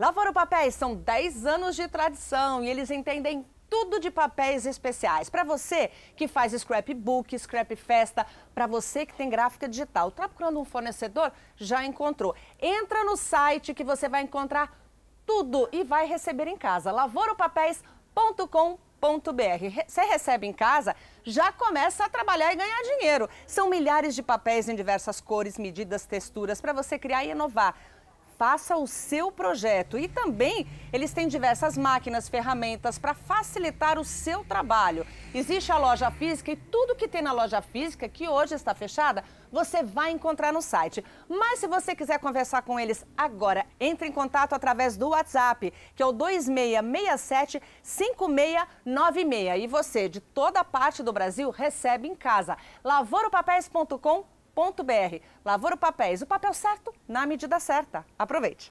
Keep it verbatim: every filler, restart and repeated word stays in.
Lavoro Papéis são dez anos de tradição e eles entendem tudo de papéis especiais. Para você que faz scrapbook, scrap festa, para você que tem gráfica digital, está procurando um fornecedor? Já encontrou. Entra no site que você vai encontrar tudo e vai receber em casa. lavoro papéis ponto com ponto br. Você recebe em casa, já começa a trabalhar e ganhar dinheiro. São milhares de papéis em diversas cores, medidas, texturas para você criar e inovar. Faça o seu projeto e também eles têm diversas máquinas, ferramentas para facilitar o seu trabalho. Existe a loja física e tudo que tem na loja física, que hoje está fechada, você vai encontrar no site. Mas se você quiser conversar com eles agora, entre em contato através do WhatsApp, que é o dois seis seis sete, cinco seis nove seis. E você, de toda parte do Brasil, recebe em casa. lavoro papéis ponto com ponto br. Lavoro Papéis, o papel certo na medida certa. Aproveite!